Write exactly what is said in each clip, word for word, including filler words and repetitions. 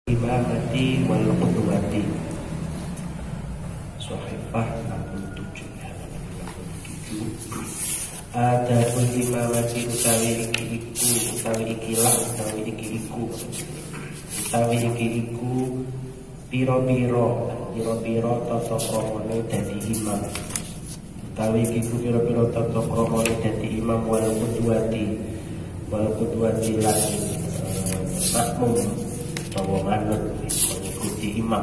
Imamati wal qudwati Sohifah enam puluh tujuh Adabul imamati utawi iki iku utawi ikilah utawi iki iku utawi iki iku piro-piro piro-piro tata kramane dadi imam utawi iki iku piro-piro tata kramane dadi imam wal qudwati wal qudwati lan makmum bahwa manut mengikuti imam.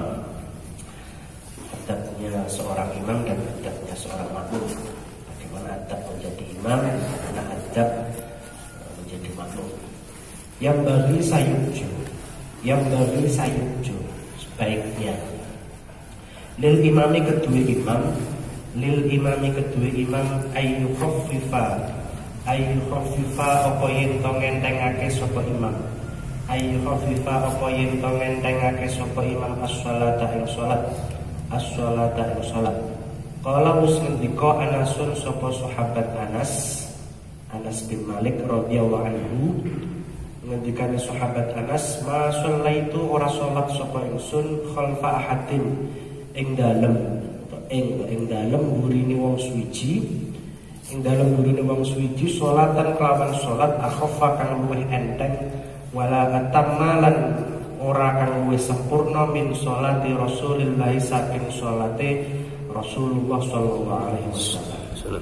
Adabnya seorang imam dan adabnya seorang makmum. Bagaimana adab menjadi imam, bagaimana adab menjadi makmum. Yang bagi sayuju, yang bagi sayuju sebaiknya. Lil imami kedua imam, lil imami kedua imam ayu khaffifa, ayu khaffifa apa yen to ngentengake sapa imam. Ayu khafifa apa yen to ngentengake sapa imam as-shalata ing salat as-shalata ing salat qala usnendika Anasun sapa sahabat Anas Anas bin Malik radhiyallahu anhu ngendikane sahabat Anas ma shallaitu ora salat sapa ingsun khalfa ahadin ing dalem ing ing dalem burine wong suwiji ing dalem burine wong suwiji salatan kelawan salat akhaffa kang luwih enteng wala atammalan ora kang wis sempurna min sholati Rasulillah saking sholate Rasulullah sallallahu alaihi wasallam.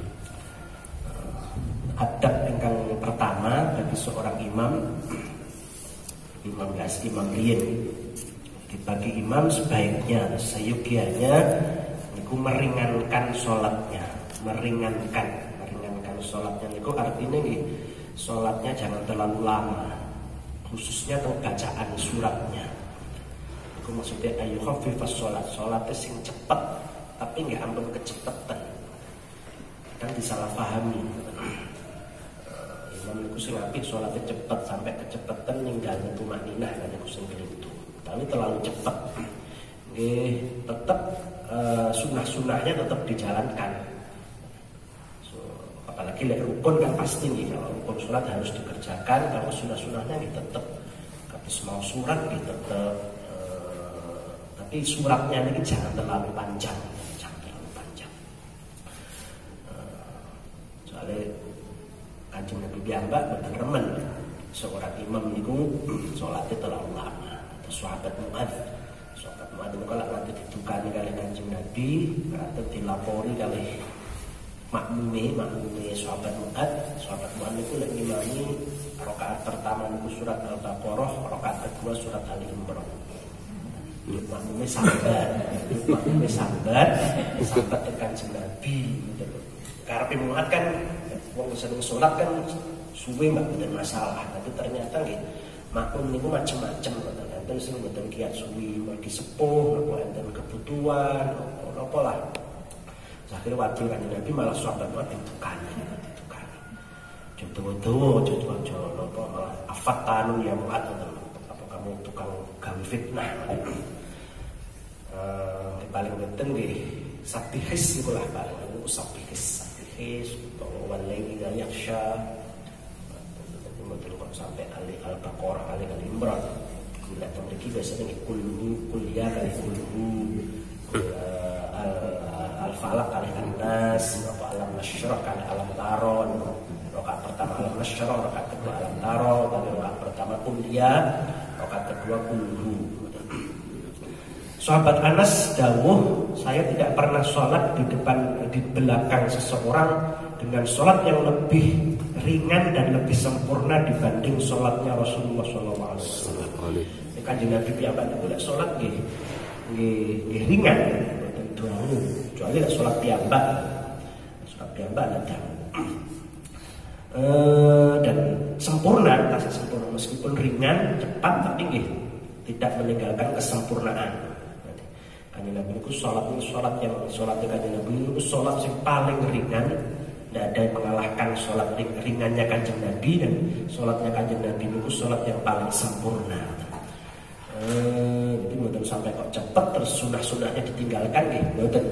Adab ingkang pertama bagi seorang imam, imam gas imam riyin. Bagi imam sebaiknya seyogianya niku meringankan sholatnya, meringankan, meringankan sholatnya niku artinya nggih sholatnya jangan terlalu lama. Khususnya tentang bacaan suratnya. Itu maksudnya ayu khafifas sholat, sholatnya sing cepet tapi nggak ampun kecepetan. Kan disalahpahami. Imam niku sing apik sholatnya cepet sampai kecepetan ninggal tumaninah kan niku sing keliru. Tapi terlalu cepet. Nggih, tetap uh, sunah-sunahnya tetap dijalankan. Apalagi lek rukun kan pasti nih, kalau rukun sholat harus dikerjakan, kalau sunah-sunahnya nih tetap habis mau surat nih tetap uh, tapi suratnya ini jangan terlalu panjang, jangan terlalu panjang. Uh, soalnya Kanjeng Nabi piyambak boten remen seorang imam niku sholatnya terlalu lama. Atau sahabat Mu'adz, sahabat Mu'adz itu kalau nanti didukani kali Kanjeng Nabi atau dilapori kali makmume, makmume sahabat Mu'adz, sahabat Mu'adz itu lek ngimami rakaat pertama niku surat Al-Baqarah, rakaat kedua surat Ali Imran. Makmume sambat, makmume sambat, sambat tekan Nabi. Karepe Mu'adz kan wong sering salat kan suwe mbak boten masalah, tapi ternyata nggih makmum niku macam-macam ngoten. Enten sing boten kiat suwi mergi sepuh, napa enten kebutuhan, napa lah. Akhirnya wakil kan Nabi malah sahabat Mu'adz ditukani, ditukani. Jodoh-jodoh, jodoh-jodoh, apa malah afatanun ya Mu'adz, apa kamu tukang gawe fitnah? Uh, paling penting di sabihis itu lah paling penting sabihis, sabihis, bahwa walaini dan yaksha. Betul kok sampai Ali Al-Baqarah, Ali Al-Imran. Bila memiliki biasanya kulhu, kuliah kali kulhu. Al-Falaq kali An-Nas, apa alam nasyrah kali alam taro. Rakaat pertama alam nasyrah, rakaat kedua alam taro, tapi rakaat pertama kuliah, rakaat kedua kulhu. Sahabat Anas dawuh, saya tidak pernah sholat di depan di belakang seseorang dengan sholat yang lebih ringan dan lebih sempurna dibanding sholatnya Rasulullah shallallahu alaihi wasallam. Kanjeng Nabi piyambak boleh sholat nggih nggih ringan. Kecuali sholat piyambak, sholat piyambak ada uh, dan sempurna, rasa sempurna meskipun ringan, cepat tapi nggih tidak meninggalkan kesempurnaan. Kanjeng Nabi itu sholat ini sholat yang sholatnya Kanjeng Nabi itu sholat yang paling ringan, tidak ada yang mengalahkan sholat ringannya Kanjeng Nabi, dan sholatnya Kanjeng Nabi itu sholat yang paling sempurna. Jadi mboten sampai kok cepet terus sunah-sunahnya ditinggalkan nggih mboten.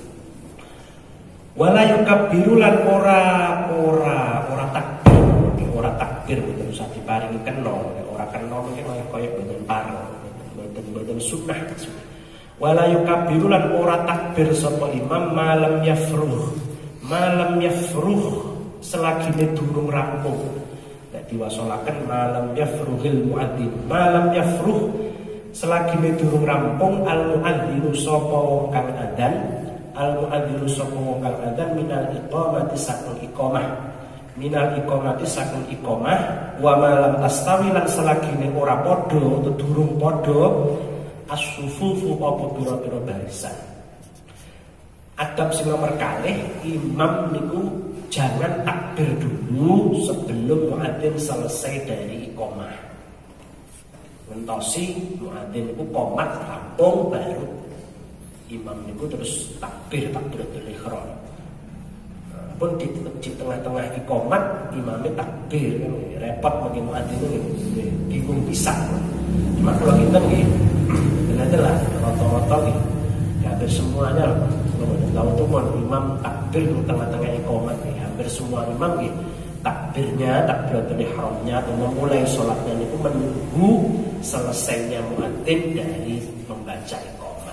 Wala yukabbiru lan ora ora ora takbir, ora takbir mboten usah diparingi kena, ora kena mungkin kaya kaya mboten pareng, mboten sunnah. Wala yukabiru lan ora takbir sapa imam malam yafruh. Malam yafruh selagi durung rampung. Nek diwasolaken malam yafruhil muadzin. Malam yafruh selagi durung rampung al muadzinu sapa wong kang adzan. Al muadzinu sapa wong kang adzan minal iqamati saking iqamah. Minal iqamati saking iqamah wa malam tastawi lan selagi ora padha utawa durung padha as-sufufu apa pira-pira barisan. Adab sing nomor kalih, imam niku jangan takbir dulu sebelum muadzin selesai dari iqamah. Ngentosi muadzin niku qomat rampung baru imam niku terus takbir takbiratul ihram. Pun di, di tengah-tengah iqamat imamnya takbir kan repot bagi muadzin ini bingung pisan. Cuma kalau kita nggih adalah rata-rata nih hampir semuanya kalau tuh imam takbir di tengah-tengah iqamat nih hampir semua imam nih takbirnya takbiratul ihramnya atau memulai sholatnya itu menunggu selesainya muadzin dari membaca iqamat.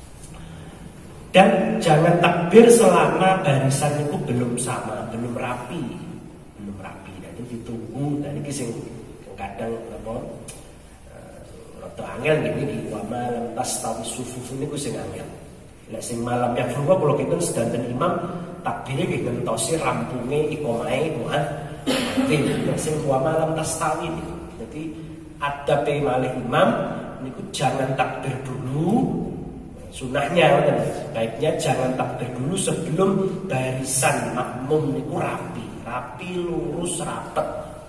Dan jangan takbir selama barisan itu belum sama, belum rapi, belum rapi. Jadi ditunggu. Dan ini sing kadang apa? Atau angel gini di wa malam tastawi sufuf ini ku sing angel. Nek sing malam ya furwa kalau kita sedanten imam takbire ki ngentosi rampunge iqamahe muadzin. Nek sing wa malam tastawi ini. Jadi adabe malih imam niku jangan takbir dulu. Sunahnya sebaiknya jangan takbir dulu sebelum barisan makmum niku rapi, rapi lurus rapet.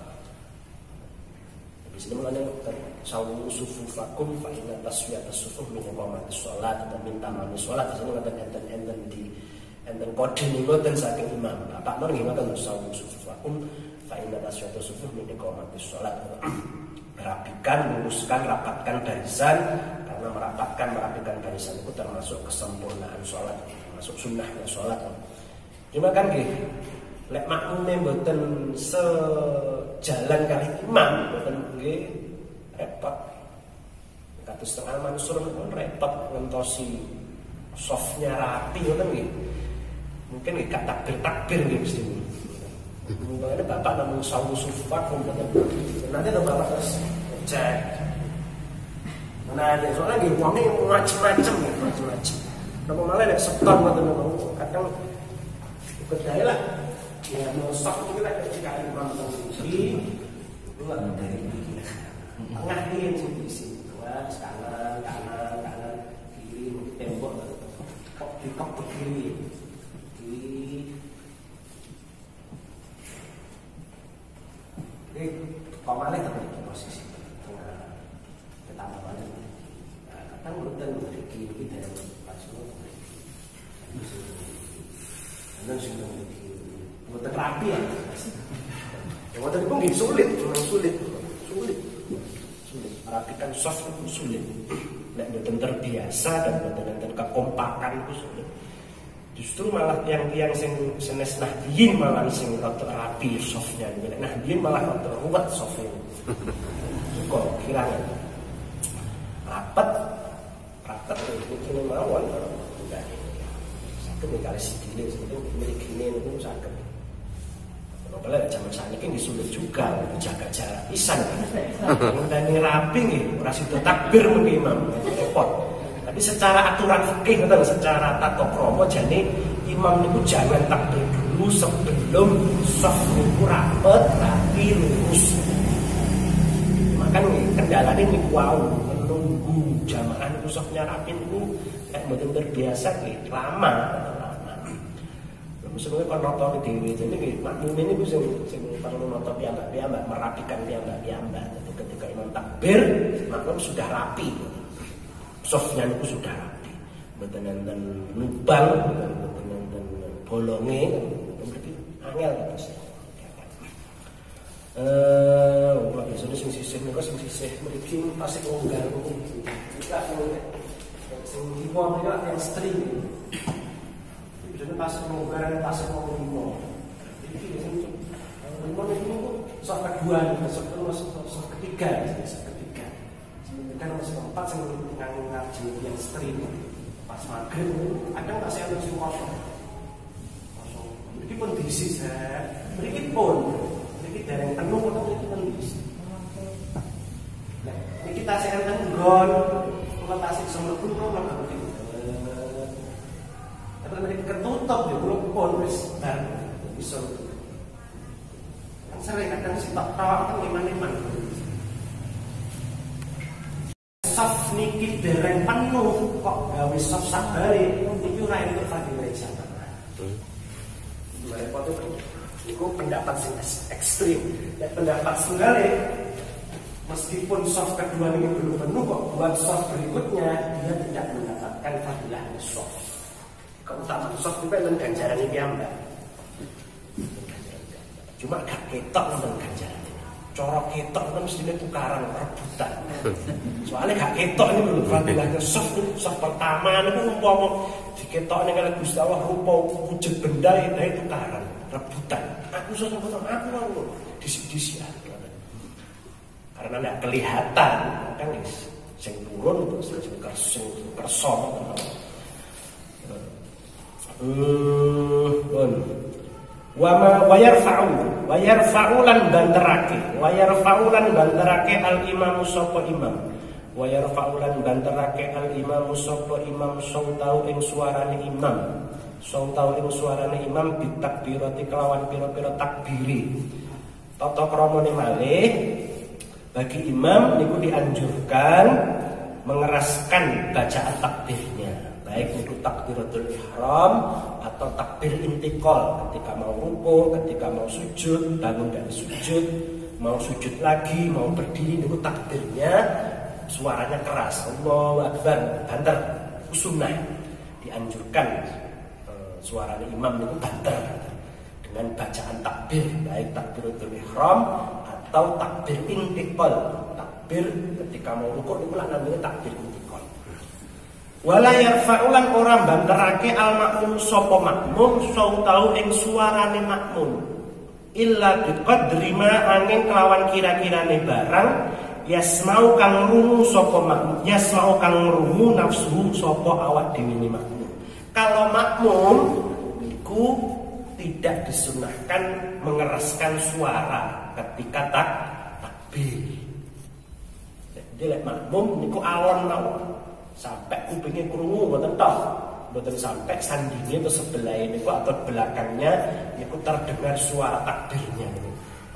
Di sini mulanya sawu sufufakum fa inna taswiyat as-sufuf min iqamatis shalat atau min tamami shalat. Di sini ngoten enten-enten di enten kode niku ten saking imam. Bapak nur nggih ngoten sawu sufufakum fa inna taswiyat as-sufuf min iqamatis shalat. Rapikan, luruskan, rapatkan barisan. Karena merapatkan, merapikan barisan itu termasuk kesempurnaan sholat, termasuk sunnahnya sholat. Cuma kan gitu, lek makmumnya mboten sejalan kali imam, mboten nggih repot. Kados tengah mansur pun repot ngentosi softnya rapi ngoten nggih. Mungkin nggih gak takbir-takbir nggih mesti. Mungkin bapak namung sawu sufat mboten. Nanti ada bapak terus cek. Nah, soalnya gitu, uangnya macam-macam, macam-macam. Nama malah ada setor atau nama kadang ikut daya lah. Ya mau stok mungkin ada jika imam tinggi, dua dari tengah ini di sini, dua kanan, kanan, kanan, kiri, tembok, kok di kok ke kiri, kiri. Oke, kok malah tetap di posisi tengah, pertama malah. Kan urutan rezeki kita pas semua. Anda sudah rezeki. Buat rapi ya. Yang waktu itu pun sulit, memang sulit, sulit, sulit. Merapikan soft itu sulit. Tidak betul terbiasa dan betul-betul kekompakan itu sulit. Justru malah yang yang sing senes nahdiyin malah sing rada rapi softnya. Nahdiyin malah rada ruwet softnya. Kok kiranya rapat. Rapat itu mawon enggak sakit nih kali sikile sebetulnya milik gini itu sakit. Kalau kalian zaman saat ini disulit juga jaga jarak pisan. Mendani rapi nih, ora sida takbir mung imam repot. Tapi secara aturan fikih ngoten secara tata krama jane imam niku jangan takbir dulu sebelum shaf niku rapet, rapi, lurus. Makanya kendalane niku wau menunggu jamaah niku shafnya rapi niku nek mboten terbiasa nggih lama, lama. Sebenarnya kon nonton dhewe jane nggih makmum niku sing sing perlu nonton piyambak-piyambak merapikan piyambak-piyambak. Jadi ketika imam takbir, makmum sudah rapi. Shafnya niku sudah rapi. Mboten enten lubang, mboten enten bolonge, berarti angel terus. Eh, ora biasane sing sisih niku sing sisih mriki pasik longgar niku. Kita sing kiwa mereka yang string. Biasanya pasik longgar pasik limo. Jadi biasanya limo niku sak kedua, sak kedua, sak ketiga, sak ketiga. Sementara yang setempat sing ngaji ngaji yang stream pas maghrib kadang tak saya sing kosong. Kosong. Iki pun diisi saya. Mriki pun iki dereng penuh kok iki pun diisi. Nah, iki tasih enten nggon, kok tasih semlebu kok ora ngerti. Tapi mriki ketutup ya kula pun wis bar iso. Kan sering kadang sitok tok kan iman-iman. Soft niki dereng penuh kok gawe soft sabare iki ora entuk fadilah jamaah. Dua repot itu pendapat sing ekstrim. Dan pendapat senggale meskipun soft kedua ini belum penuh kok buat soft berikutnya dia tidak mendapatkan fadilah soft. Keutamaan soft itu kan ganjaran iki ambak. Cuma gak ketok nang ganjaran. Cara ketok kan mesti tukaran rebutan. Soalnya gak ketok ini lho fadilahnya soft soft pertama niku umpama diketokne kali Gusti Allah rupa wujud benda itu tukaran rebutan. Aku sono foto aku aku disi-disi. Karena tidak kelihatan kan sing turun terus sing kerso kerso. Eh, Wama wayarfa'u wayarfa'u lan banterake wayarfa'u lan banterake al imamu sapa imam wayarfa'u lan banterake al imamu sapa imam sautau ing suarane imam sautau ing suarane imam bitakbirati kelawan pira-pira takbiri tata kramane malih bagi imam niku dianjurkan mengeraskan bacaan takbirnya baik itu takbiratul ihram atau takbir intikal ketika mau ruku, ketika mau sujud, bangun dari sujud, mau sujud lagi, mau berdiri itu takbirnya suaranya keras. Allahu Akbar, banter, sunnah dianjurkan e, suaranya imam itu banter dengan bacaan takbir baik takbiratul ihram atau takbir intikal. Takbir ketika mau ruku itu namanya takbir intikal. Wala yarfa'ulan orang banterake al makmum sapa makmum sautau ing suarane makmum illa biqadri ma angin kelawan kira-kirane barang yasmau kang ngrungu sapa makmum yasmau kang ngrungu nafsu sapa awak dhewe makmum. Kalau makmum iku tidak disunahkan mengeraskan suara ketika tak takbir. Jadi lek makmum niku alon mawon sampai kupingnya krungu mboten tok mboten sampai sandinge atau sebelah ini atau belakangnya itu terdengar suara takbirnya ini.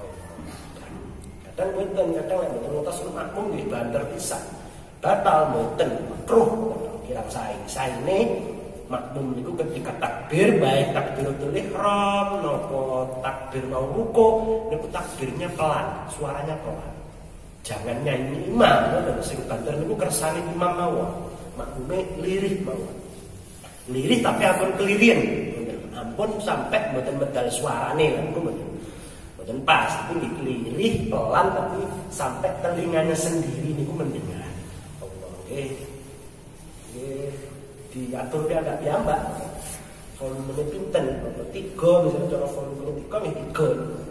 Kadang mboten kadang lek mboten ngotos makmum nggih banter pisan batal mboten makruh kirang sae saene makmum niku ketika takbir baik takbiratul ihram napa takbir mau ruku niku takbirnya pelan suaranya pelan jangan nyanyi imam lho sing banter niku kersane imam mawon makmume lirih mawon lirih tapi ampun kelirian ampun sampai mboten medal suarane niku mboten mboten pas tapi lirih pelan tapi sampai telinganya sendiri niku mendengar Allah nggih nggih diatur ke agak piyambak volumenya pinten tiga misalnya cara volumenya tiga nggih tiga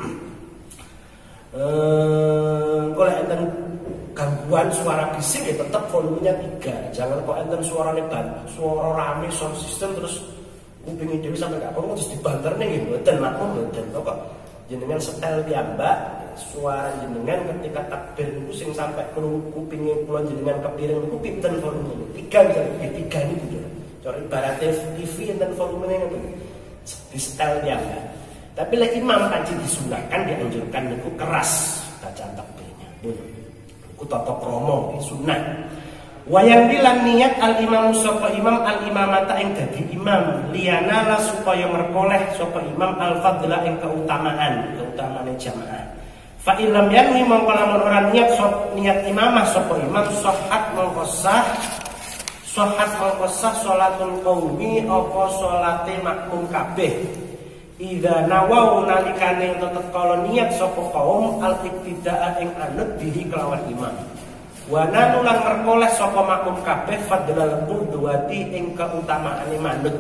eh kalau enten gangguan suara bising ya tetap volumenya tiga jangan kok enten suaranya ban suara rame sound system terus kupingnya dewi sampai gak perlu terus dibanter nih gitu mboten makmum mboten kok jenengan setel piyambak suara jenengan ketika takbir niku sing sampai kupingnya kula jenengan kepiring niku pinten volumenya tiga misalnya tiga niku cara ibarat T V enten volumenya ngoten di setel piyambak. Tapi lagi imam kanci disunahkan dianjurkan niku keras bacaan takbirnya. Niku tata krama sunah. Wayang bilang niat al imam sapa imam al imamata ing dadi imam liyana la supaya merkoleh sapa imam al fadla ing keutamaan, keutamaan jamaah. Fa illam yanwi mongko lamun ora niat sop niat imamah sapa imam sahhat mongko sah sahhat mongko sah salatul qaumi apa salate makmum kabeh. Ida nawau nalikane tetep kalau niat sapa kaum al ibtidaa ing anut bihi kelawan imam. Wa nanulan merkoleh sapa makmum kabeh fadlal qudwati ing keutamaane manut.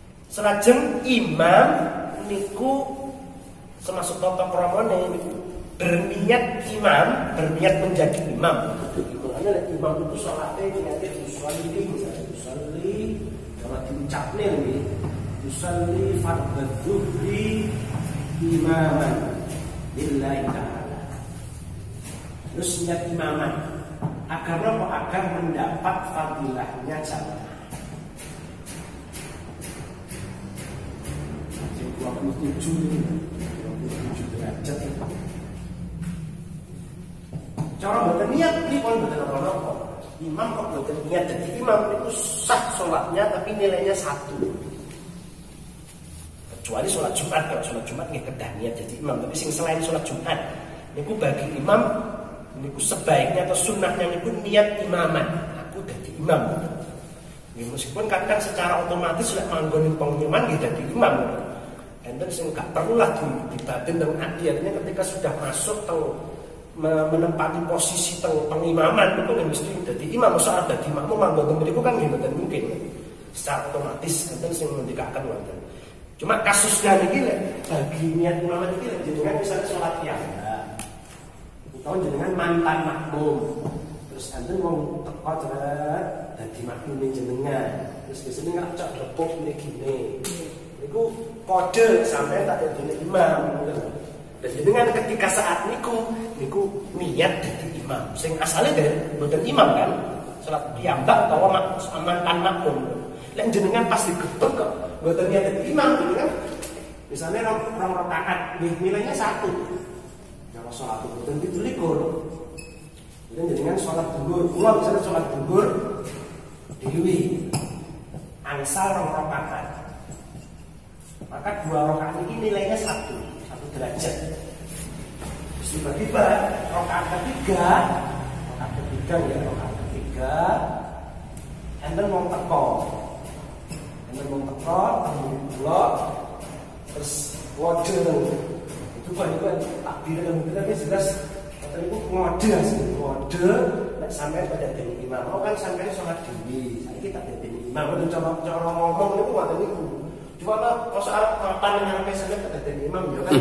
Selajeng imam niku semasuk tata kramane niku berniat imam, berniat menjadi imam. Makanya imam itu sholatnya niatnya usolli, misalnya usolli, kalau diucapnya nih, usolli fardhu dzuhri imaman lillahi ta'ala. Terus niat imaman agar apa? Agar mendapat fadilahnya jamaah. dua puluh tujuh dua puluh tujuh derajat. Cara mboten niat iki pun mboten apa-apa. Imam kok mboten niat jadi imam itu sah sholatnya tapi nilainya satu. Kecuali sholat Jumat, kalau sholat Jumat nggih kedah niat jadi imam, tapi sing selain sholat Jumat niku bagi imam niku sebaiknya atau sunnahnya niku niat imaman. Aku jadi imam. Ya, meskipun kadang secara otomatis sudah manggonin pengumuman nggih dadi imam. Enten sing gak perlulah dibatin dengan hati, artinya ketika sudah masuk teng menempati posisi teng pengimaman itu kan mesti jadi imam, soal dadi makmum manggon mriku kan nggih mboten mungkin. Secara otomatis enten sing ngendikaken wonten. Cuma kasusnya niki lek bagi niat imaman iki lek jenengan misalnya salat piyambak utawa jenengan mantan makmum. Terus enten wong teko cerat dadi makmum jenengan. Terus biasanya ngacak repot ngene. Niku kode sampai tak jadi imam. Dan dengan ketika saat niku niku niat jadi imam. Sing asalnya dari bukan imam kan, salat piyambak atau mantan makmum. Lek jenengan pasti getun kok, bukan niat jadi imam gitu kan. Misalnya orang rakaat nilainya satu. Kalau salat itu bukan itu likur. Dan jenengan salat duhur, kula misalnya salat duhur dewi angsal orang rakaat. Maka dua rakaat ini nilainya satu, satu derajat. Terus tiba-tiba rakaat ketiga, rakaat ketiga ya rakaat ketiga, enten mau teko, enten mau teko, tembung blok, terus ngode, itu kan itu kan takbir dan mungkin jelas, kata itu ngode sih, ngode, nggak sampai pada jadi imam, mau kan sampai sholat dewi, saya kita jadi imam, itu cara cara ngomong itu waktu itu. Cuma lah, kalau soal mapan yang sampai sana kata jadi imam ya kan.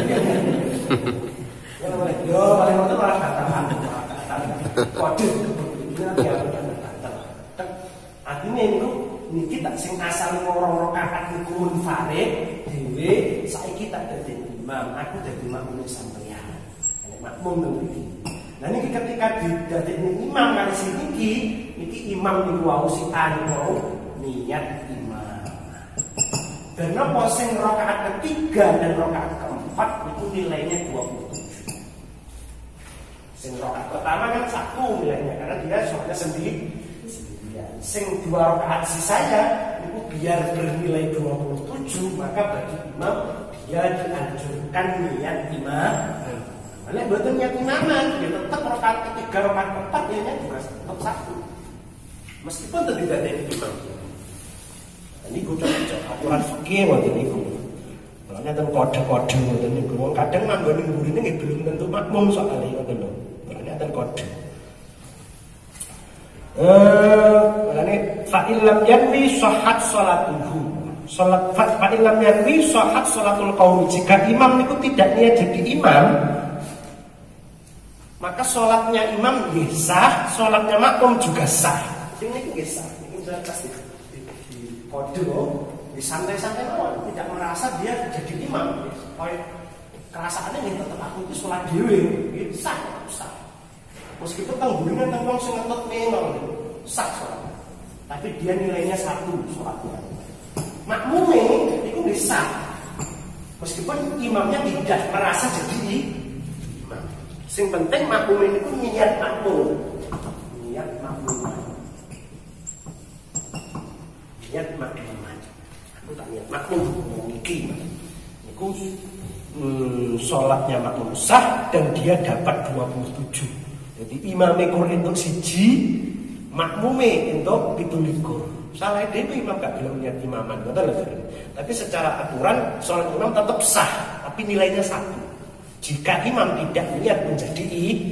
Yo, paling waktu malah katakan, kode, ini nanti aku katakan. Artinya ini ini kita sing asal ngorong rakaat niku munfarid, dewe, saya kita jadi imam, aku jadi makmum sampeyan. Nek makmum nang iki. Nah niki ketika didadekne imam kali siniki, niki imam niku wau sitan wau niat imam. Dan apa sing rakaat ketiga dan rakaat keempat itu nilainya dua puluh tujuh. Sing rakaat pertama kan satu nilainya karena dia sholatnya sendiri. Sing dua rakaat sisanya itu biar bernilai dua puluh tujuh, maka bagi imam dia dianjurkan niat imam. Karena betul niat imaman, dia tetap rakaat ketiga rakaat keempat dia juga tetap satu. Meskipun tidak ada imam. Ini gue coba aturan fikih waktu ini gue. Makanya tentang kode-kode waktu ini gue. Kadang manggon yang ini nggak belum tentu makmum soalnya waktu itu. Makanya tentang kode. Eh, makanya fa'ilam yanwi shohat sholatuhu. Sholat fa'ilam yanwi shohat sholatul qaumi. Jika imam itu tidak niat jadi imam, maka sholatnya imam sah, sholatnya makmum juga sah. Ini ini sah. Ini sudah pasti. Kode di santai-santai awal tidak merasa dia jadi imam. Kayak kerasaannya nih tetap aku itu sholat dewi, sah, sah. Meskipun tanggungan tanggung sing ngetut memang sah sholat, tapi dia nilainya satu sholatnya. Makmumnya itu bisa, meskipun imamnya tidak merasa jadi imam. Sing penting makmumnya itu niat makmum, niat makmum. Niat makmum aja. Aku tak niat makmum mungkin. Niku hmm, sholatnya makmum sah dan dia dapat dua puluh tujuh. Jadi imamnya Quran untuk siji, makmumnya untuk pitulikur. Salah dia itu imam gak bilang niat imaman, betul betul. Tapi secara aturan sholat imam tetap sah, tapi nilainya satu. Jika imam tidak niat menjadi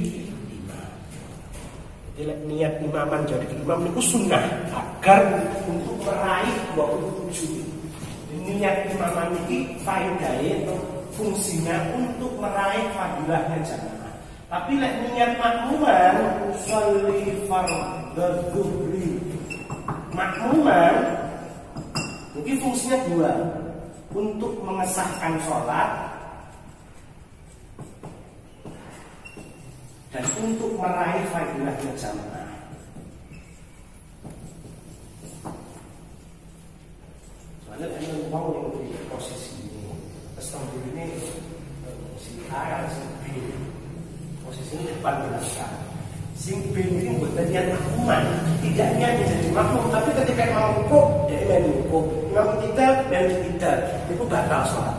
niat imaman jadi imam itu sunnah agar untuk meraih dua puluh tujuh. Niat imaman ini faedahnya atau fungsinya untuk meraih fadilahnya jamaah. Tapi lek niat makmuman sholli fardhu dhuhri. Makmuman mungkin fungsinya dua, untuk mengesahkan sholat dan untuk meraih fadilahnya jamaah. Soalnya ada uang yang di posisi ini, Istanbul ini si A, si B, posisinya depan belakang. Si B ini buat niat makmuman, tidak niat menjadi makmum, tapi ketika mau rukuk, dia main rukuk. Imam kita dan kita itu batal sholat.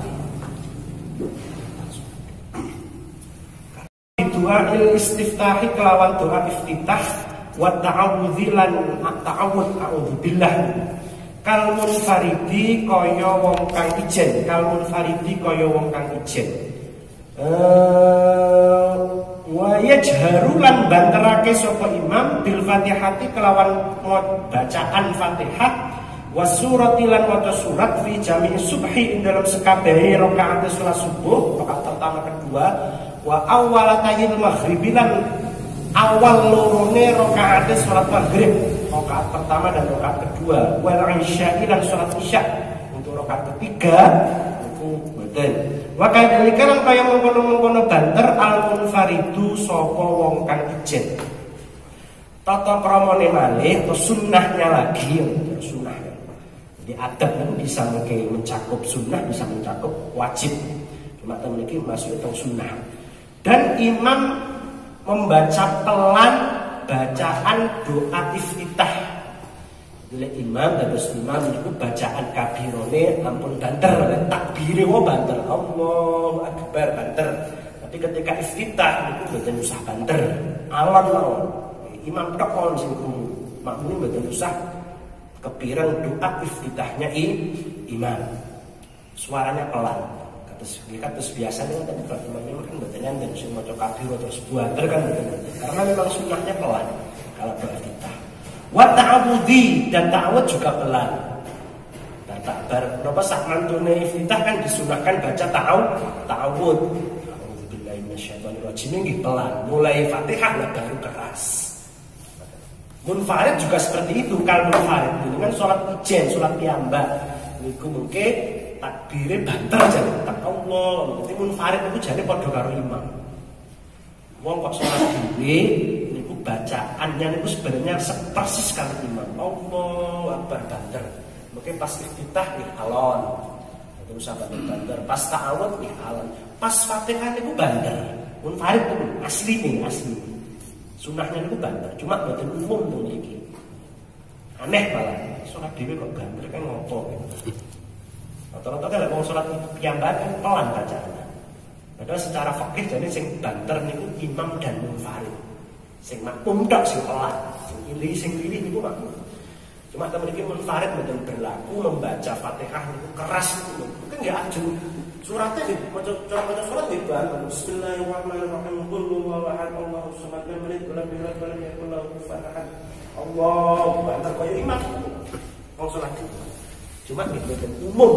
Doa il istiftahi kelawan doa iftitah wa ta'awudzi lan ta'awud a'udzubillah. Kal munfaridi kaya wong kang ijen, kal munfaridi kaya wong kang ijen. Eh wa yajharu lan banterake sapa imam bil Fatihati kelawan bacaan Fatihah wa surati lan maca surat fi jami'i subhi ing dalam sekabehe rakaat salat subuh, rakaat pertama kedua, wa awwala tayyil maghribi lan awal lorone rakaat salat maghrib, rakaat pertama dan rakaat kedua, wal isya'i lan salat isya untuk rakaat ketiga itu boten. Wa kadhalika lan kaya mengkono-mengkono banter al munfaridu sapa wong kang ijen. Tata kramane malih atau sunnahnya lagi, sunnah. Jadi adab itu bisa mencakup sunnah, bisa mencakup wajib. Cuma memiliki masuk itu sunnah. Dan imam membaca pelan bacaan doa iftitah. Bila imam terus imam itu bacaan kabirone ampun banter, takbire wo banter, Allahu akbar banter. Tapi ketika iftitah itu mboten usah banter, alon mawon. Imam tok on sing makmum mboten usah kepirang doa iftitahnya i, imam. Suaranya pelan. Terus biasanya kan tadi kalau imam kan betulnya dan semua kabir terus buater kan betul. Karena memang sunnahnya pelan kalau doa iftitah. Wa ta'awudzi dan ta'awud juga pelan. Dan takbar. Kenapa sak mantune iftitah kan disunahkan baca ta'awud, ta'awud. A'udzubillahi minasyaitonir rajim nggih pelan. Mulai Fatihah lah baru keras. Munfarid juga seperti itu. Kalau munfarid dengan sholat ijen, sholat piyambak, niku mungkin takbire banter aja. Tak Allah. Nanti munfarid itu jadi padha karo imam. Wong kok sholat dhewe niku bacaannya niku sebenarnya persis karo imam. Allahu akbar banter. Mungkin pas iftitah nih alon. Terus apa banter. Pas ta'awud nih alon. Pas Fatihah niku banter. Munfarid itu asli nih, asli. Sunnahnya itu banter, cuma buatan umum tuh iki. Aneh malah, sholat dewi kok banter kan ngopo gitu. Rata-rata kan kalau sholat piyambak kan pelan bacaannya. Padahal secara fikih jadi sing banter niku imam dan munfarid. Sing makmum tok sing pelan, sing pilih sing pilih niku makmum. Cuma temen iki munfarid betul berlaku membaca Fatihah niku keras niku. Mungkin nggak aju. Suratnya di cara baca surat di bangun. Bismillahirrahmanirrahim. Qul huwallahu ahad, Allahus samad, lam yalid walam yulad walam yakul lahu kufuwan ahad. Allahu banter koyo imam. Wong salat itu. Cuma betul umum.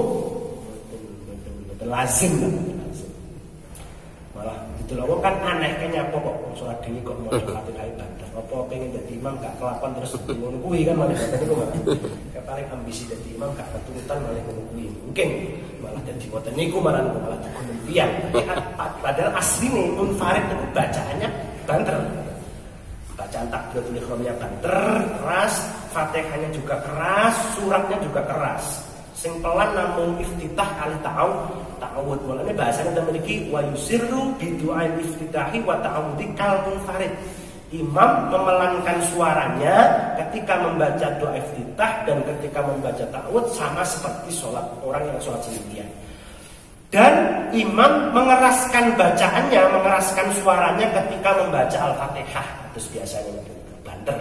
Betul lazim lazim. Malah itu lho kan aneh kayaknya apa kok wong salat dhewe kok mau Fatihah banter. Apa pengen dadi imam gak kelapan terus ngono kuwi kan malah ngoten niku. Kayak paling ambisi dadi imam gak keturutan malah ngono kuwi. Mungkin malah jadi boten niku malah malah kemudian padahal aslinya munfarid itu bacaannya banter, bacaan takbiratul ihramnya banter keras, Fatihahnya juga keras, suratnya juga keras. Sing pelan namun iftitah kali ta'awud ta'awud mulane bahasanya memiliki wa yusirru bi du'ail iftitahi wa ta'awudi kal munfarid. Imam memelankan suaranya ketika membaca doa iftitah dan ketika membaca ta'awud sama seperti sholat orang yang sholat sendirian. Dan imam mengeraskan bacaannya, mengeraskan suaranya ketika membaca Al-Fatihah. Terus biasanya banter.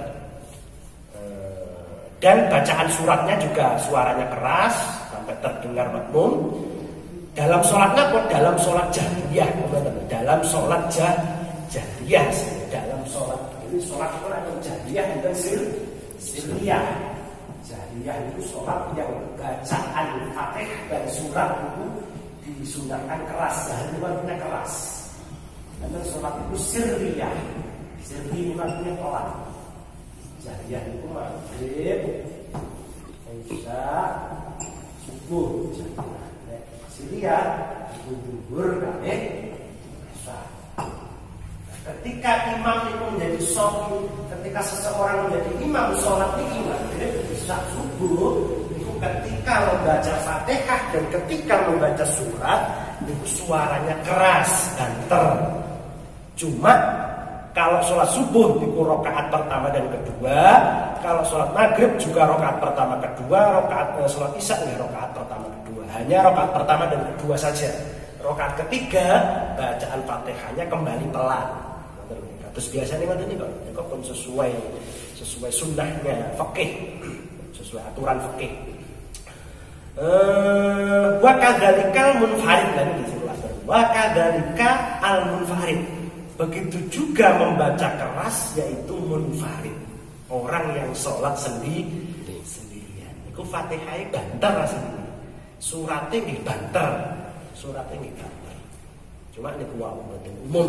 Dan bacaan suratnya juga suaranya keras sampai terdengar makmum. Dalam sholatnya kok dalam sholat jahriyah, dalam sholat jahriyah, dalam sholat ini sholat atau jahriyah dan sir sirriyah. Jahriyah itu sholat yang bacaan Fatihah dan surat itu disunahkan keras, jahannya keras. Karena sholat itu sirriyah, sirri maknanya pelan. Jahriyah itu maghrib, isya, subuh. Sirriyah itu zuhur, kami isya. Ketika imam itu menjadi sholat, ketika seseorang menjadi imam sholat ini maghrib, isya, subuh, itu ketika membaca Fatihah dan ketika membaca surat, itu suaranya keras, banter. Cuma kalau sholat subuh itu rakaat pertama dan kedua, kalau sholat maghrib juga rakaat pertama kedua, rakaat eh, sholat isya ya rakaat pertama kedua, hanya rakaat pertama dan kedua saja. Rakaat ketiga bacaan Fatihahnya kembali pelan. Terus biasanya nggak ini kok, kok pun sesuai sesuai sunnahnya fikih, sesuai aturan fikih. Eh, wa kadzalikal munfarid dan di sebelah. Wa kadzalika al munfarid. Begitu juga membaca keras yaitu munfarid, orang yang sholat sendiri sendirian. Iku Fatihahnya banter rasanya, suratnya nggih banter, suratnya nggih banter. Cuma niku wae mboten umum.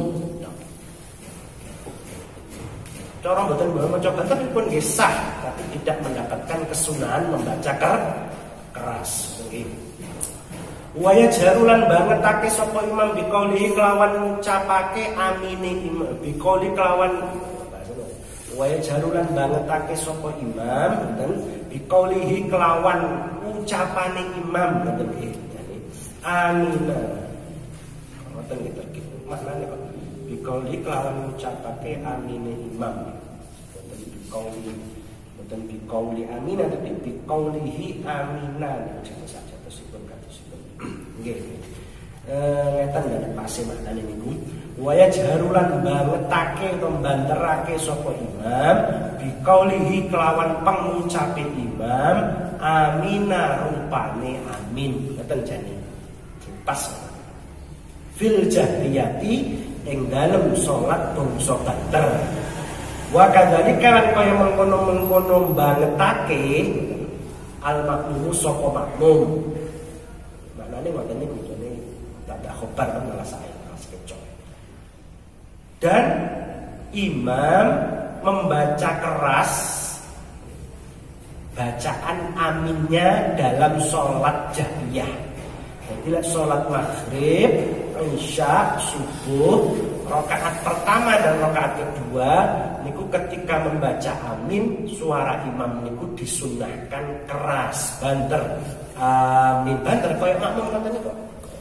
Cara mboten maca banter pun nggih sah, tapi tidak mendapatkan kesunahan membaca keras. Nggih. Waya jarulan bangetake sapa imam biqauli kelawan ngucapake amine imam biqauli kelawan waya jarulan bangetake sapa imam dan biqaulihi kelawan ucapane imam ngoten nggih. Amina. Ngoten nggih terkit. Maknane kok biqauli kelawan ngucapake amine imam. Ngoten biqauli ngoten biqauli amina tapi biqaulihi amina. Saja tersebut kados nggih. Eh ngeten dan pase maknane niku. Waya jarulan bangetake utawa banterake sapa imam biqaulihi kelawan pengucape imam amina rupane amin. Ngeten jane. Pas. Fil jahriyati ing dalem salat bangsa banter. Wa kadzalika lan kaya mengkono-mengkono bangetake al makmum sapa makmum. Maknane ngoten niku jane tak khobar malah saya malah kecok. Dan imam membaca keras bacaan aminnya dalam sholat jahriyah. Jadi sholat maghrib, isya, subuh, rakaat pertama dan rakaat kedua, niku ketika membaca amin, suara imam niku disunahkan keras, banter. Amin banter koyo makmum katanya kok.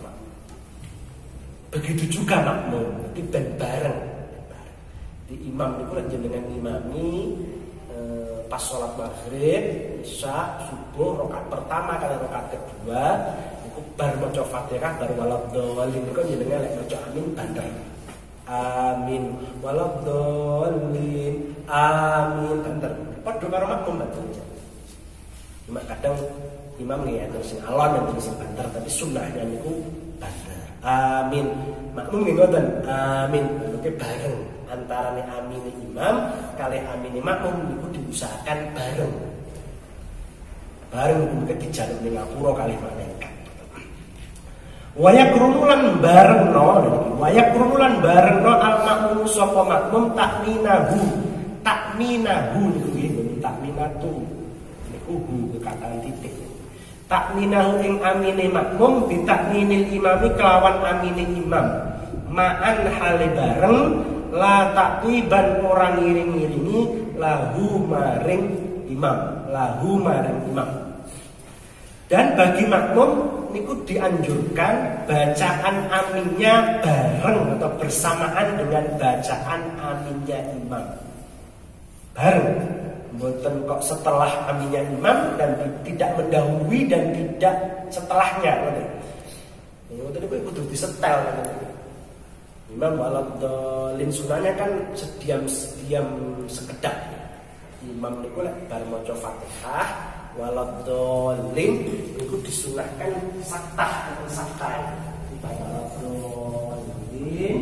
Begitu juga makmum, di ben bareng. Di imam niku lek jenengan imami eh, pas sholat maghrib, isya, subuh, rakaat pertama kali rakaat kedua, niku bar maca Fatihah bar waladhdallin niku jenengan lek maca amin banter. Amin waladhdallin. Amin banter. Padha karo makmum banter. Cuma kadang imam nggih ya sing alon dan sing banter tapi sunnahnya niku banter. Amin. Makmum nggih ngoten. Amin. Oke bareng antarane amin imam kali amin makmum niku diusahakan bareng. Bareng niku dijaluk ning ngapura kali malaikat. Waya krumulan barengno waya krumulan barengno al makmum sapa makmum takminahu. Takminahu niku nggih takminatu. Niku hu kekataan titik. Takminahu ing amine makmum bitakminil imami kelawan amine imam ma'an hale bareng la takwiban orang ngiring-ngiringi lahu maring imam lahu maring imam. Dan bagi makmum niku dianjurkan bacaan aminnya bareng atau bersamaan dengan bacaan aminnya imam bareng. Mboten kok setelah aminnya imam dan tidak mendahului dan tidak setelahnya ngoten. Ngoten niku kudu disetel ngoten. Imam waladhdallin sunahnya kan sediam-sediam sekedap. Imam niku lek bar maca Fatihah waladhdallin niku disunahkan saktah atau saktah. Waladhdallin.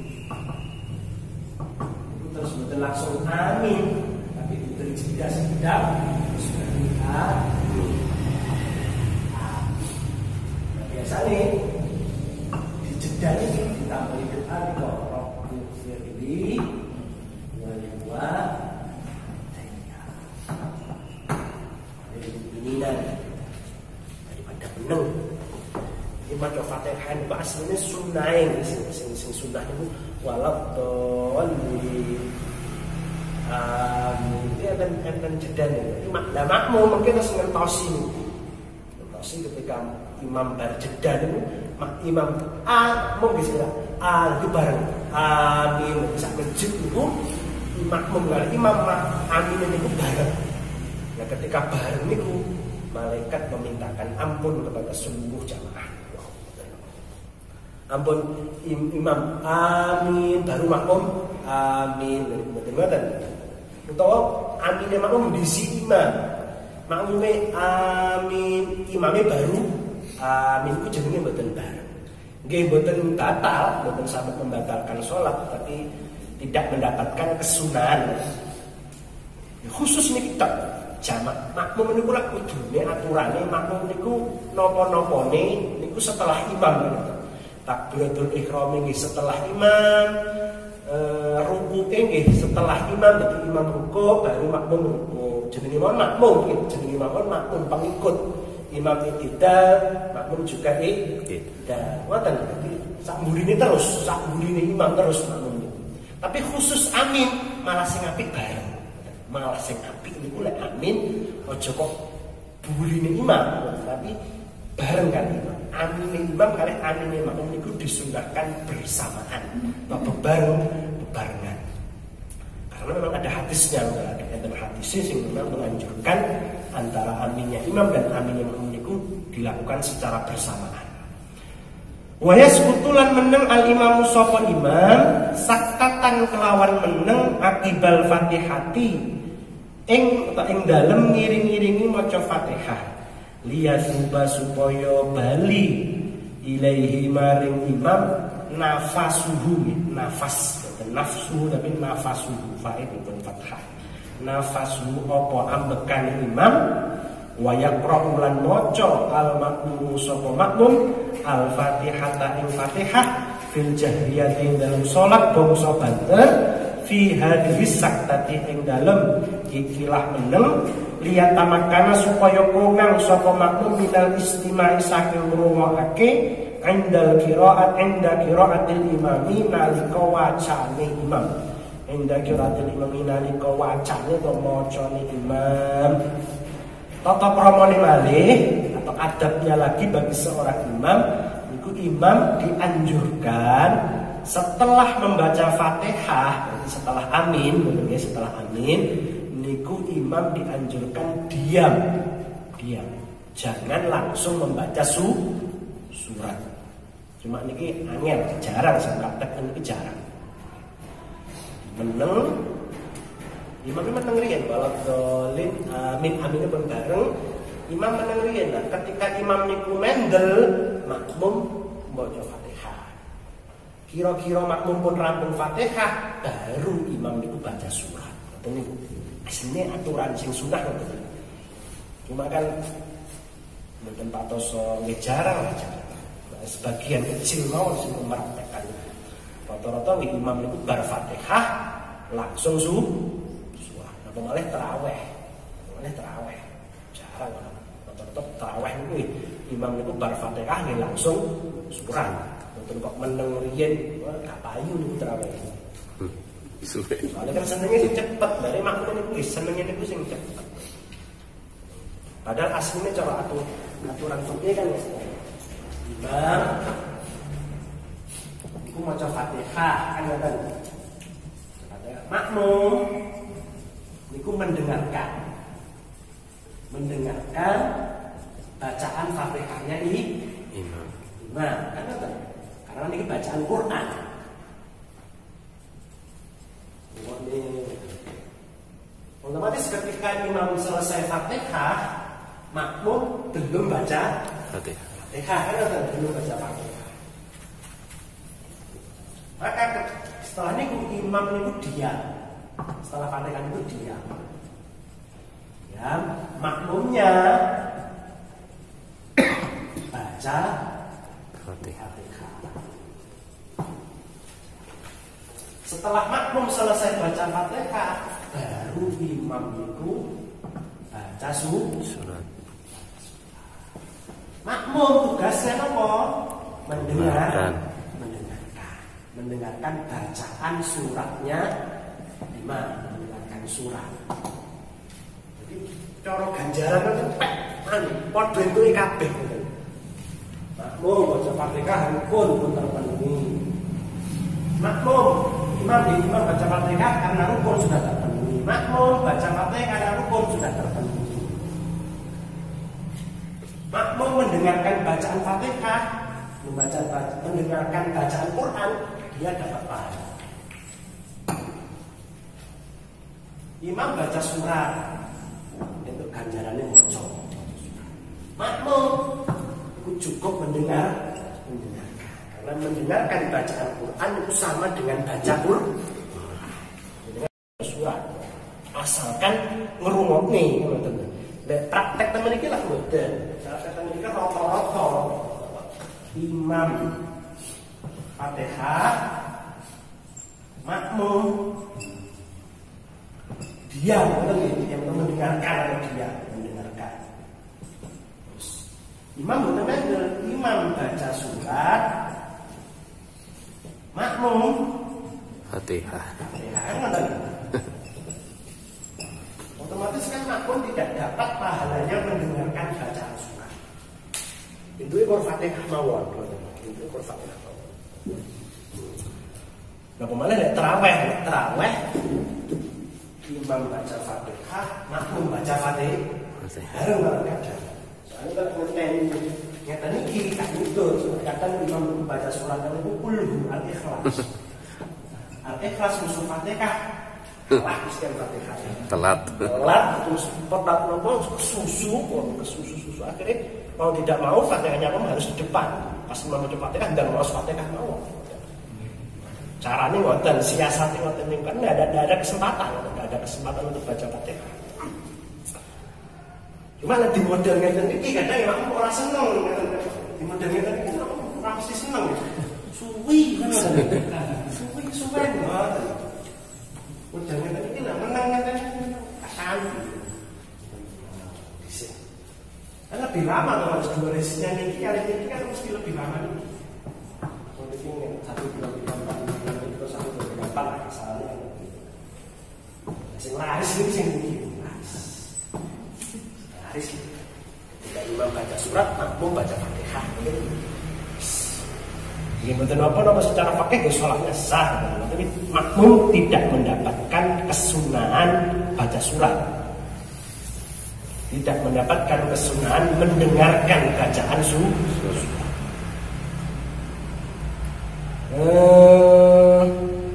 Terus mboten langsung amin. Jeda sedap sudah lihat. Nah, biasa nih maca Fatihah niku asline sunnahe sing sing sing sunnah niku waladhdallin. Amin. Iki enten enten jedane. Lah makmum mungkin wis ngertosi niku. Ngertosi ketika imam bar jeda niku imam a mung bisa a itu bareng amin sak masjid niku makmum kali imam amin niku bareng. Nah ketika bareng niku malaikat memintakan ampun kepada seluruh jamaah. Ampun imam amin baru makmum amin betul-betul. Utawa amine makmum diisi imam. Makmume amin imame baru amin ku jenenge mboten bareng. Nggih mboten batal, mboten sampai membatalkan sholat, tapi tidak mendapatkan kesunahan. Khusus niki tok jamak makmum niku lak kudune aturane makmum niku napa-napane niku setelah imam. Takbiratul ihram nggih setelah imam, e, rukuke nggih setelah imam, dadi imam ruku baru makmum ruku. Jenenge makmum, jenenge makmum makmum pengikut. Imam iktidal, makmum juga iktidal. Ngoten dadi sak mburine terus, sak mburine imam terus makmum. Tapi khusus amin malah sing apik bareng. Malah sing apik niku lek amin aja kok burine imam, tapi bareng kan imam. Amin imam kali amin makmum niku disunahkan bersamaan, apa bareng bebarengan. Karena memang ada hadisnya, ada hadis yang memang menganjurkan antara aminnya imam dan aminnya makmum niku dilakukan secara bersamaan. Wa yasqutulan meneng al imamu sapa imam sakatan kelawan meneng akibal Fatihati ing utawa ing dalem ngiring-iringi maca Fatihah liyasuba supaya bali ilaihi maring imam nafasuhu nafas nafsu tapi nafasuhu fa'il pun fathah nafasu apa ambekan imam wa yaqra'u lan maca al makmum sapa makmum al fatihata ing fatihah fil jahriyati dalam salat bangsa banter fi hadhihi saktati ing dalem ikilah meneng lihat tamakana supaya kongang sapa makmum minal istima'i saking ngrungokake indal qiraat inda qiraatil imami nalika wacane imam inda qiraatil imami nalika wacane to macane imam. Tata kramane malih atau adabnya lagi bagi seorang imam itu imam dianjurkan setelah membaca Fatihah, setelah amin, benar setelah amin niku imam dianjurkan diam. Diam. Jangan langsung membaca su surat. Cuma niki angel, jarang saya praktekkan niki jarang. Meneng imam meneng riyen waladhdallin amin amine pun bareng imam meneng riyen. Nah, ketika imam niku mendel makmum maca Fatihah. Kira-kira makmum pun rampung Fatihah baru imam niku baca surat. Ngoten niku. Asline aturan sing sunah ngoten. Cuma kan mboten patoso nggih jarang aja. Sebagian kecil mau sing mempraktekkan. Rata-rata imam niku bar Fatihah langsung su surat. Apa malah tarawih. Malah tarawih. Jarang orang. Rata-rata tarawih niku imam niku bar Fatihah nggih langsung surat. Mboten kok meneng riyen gak payu niku tarawih. Soalnya kan senengnya sing cepet, dari makmum niku nggih senengnya niku sing cepet. Padahal aslinya cara atur aturan fikih kan ya. Imam iku maca Fatihah kan ngoten. Makmum niku mendengarkan. Mendengarkan bacaan Fatihahnya ini imam. Imam kan ngoten. Karena niki bacaan Quran. Otomatis ketika imam selesai Fatihah, makmum belum baca Fatihah. Fatihah kan atau belum baca Fatihah. Maka setelah itu imam itu diam. Setelah Fatihah itu diam. Ya, makmumnya baca Fatihah. Setelah makmum selesai baca Fatihah, baru imam itu baca surat. Makmum tugasnya apa? mendengar, mendengarkan, mendengarkan bacaan suratnya imam, mendengarkan surat. Jadi cara ganjaran itu pek, anu, padha entuke kabeh. Makmum baca Fatihah rukun pun terpenuhi. Makmum imam di imam baca Fatihah karena rukun sudah terpenuhi. Makmum baca Fatihah karena rukun sudah terpenuhi. Makmum mendengarkan bacaan Fatihah, membaca, mendengarkan bacaan Quran, dia dapat pahala. Imam baca surat, itu ganjarannya bocor. Makmum itu cukup mendengar, mendengarkan. Karena mendengarkan bacaan Quran itu sama dengan baca Quran. Surat, asalkan ngerungokne, teman-teman. Praktek teman ini lah modern. Praktek teman ini kan rata-rata imam Fatihah, makmum diam, yang mendengarkan atau diam, mendengarkan. Terus, imam benar-benar imam baca surat, makmum Fatihah. Fatihah kan otomatis kan makmum tidak dapat pahalanya mendengarkan bacaan surat. Itu ekor Fatihah mawon, itu ekor Fatihah mawon. Nah, kemarin ada terawih, terawih. Imam baca Fatihah, makmum baca Fatihah. Harus nggak ada. Soalnya kalau ngeten, ngeten ini tak nutur. Kadang imam baca surat yang itu kulhu al-ikhlas. Al-ikhlas musuh Fatihah. Wah, Kristen Fatihah. Telat. Telat terus petat nopo susu, ke susu-susu akhirnya mau tidak mau Fatihahnya pun harus di depan. Pas imam baca Fatihah dan mau Fatihah mau. Caranya ngoten, siasatnya ngoten ini kan tidak ada, ada kesempatan, tidak ada kesempatan untuk baca Fatihah. Cuma di model ngeten iki kadang ya aku ora seneng, di model ngeten iki aku ora mesti seneng. Suwi kan. Suwi suwen ngoten. Model ngeten iki lah menang ngeten akan. Kan lebih lama kalau harus dua resisnya niki, kali ini kan mesti lebih lama nih. Mungkin satu bulan empat bulan itu satu bulan empat lah misalnya. Sing laris ini sing mungkin laris. Laris. Ketika imam baca surat, makmum baca Fatihah. Ini betul apa-apa secara fakih sholatnya sah. Tapi makmum tidak mendapatkan kesunahan baca surat. Tidak mendapatkan kesunahan mendengarkan bacaan surat. Eh,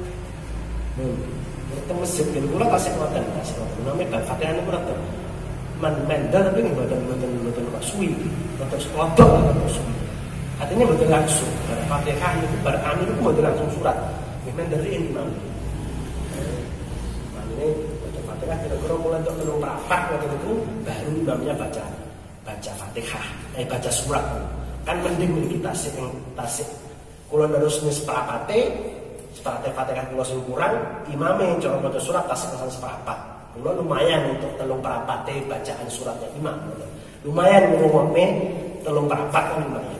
itu masjid ini pula tasik ngoten, tasik ngoten. Namanya Fatihah ini pula tuh mendel tapi nggak buatan buatan buatan kok suwi, buatan sekodok atau suwi. Artinya buatan langsung. Pada Fatihah itu pada kami itu buatan langsung surat. Memang dari ini mam. Ini baca Fatihah kira-kira mulai untuk menung rapat waktu itu baru imamnya baca baca Fatihah, eh baca surat. Kan mending miliki tasik yang tasik. Kalau terus ini seperapate, seperapate Fatihah kalau sing kurang, imamnya yang cara baca surat tasik kesan seperapat. Kalau lumayan untuk telung perapate bacaan suratnya imam. Lumayan ngomongnya telung perapat kan lumayan.